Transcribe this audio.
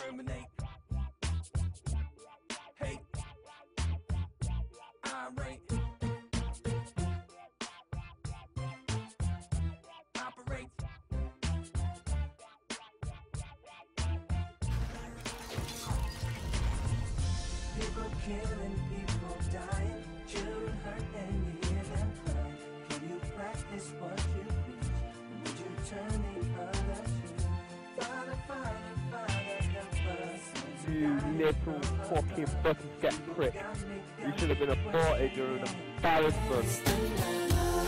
discriminate, hate, irate, operate. People killing, people dying, children hurt and you hear them crying. Can you practice what you preach? Would you turn the other cheek? Father, Father, Father, help us. You little fucking button get prick. You should have been aborted, you're an embarrassment.